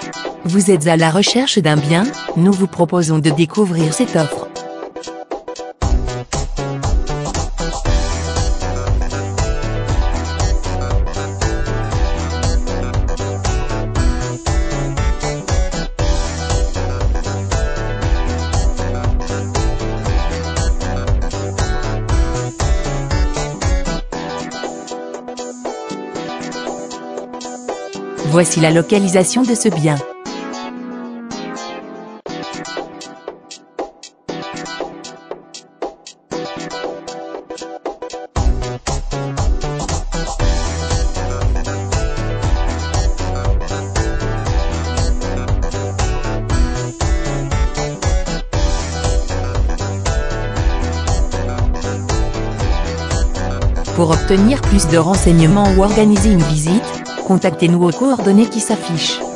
Vous êtes à la recherche d'un bien? Nous vous proposons de découvrir cette offre. Voici la localisation de ce bien. Pour obtenir plus de renseignements ou organiser une visite, contactez-nous aux coordonnées qui s'affichent.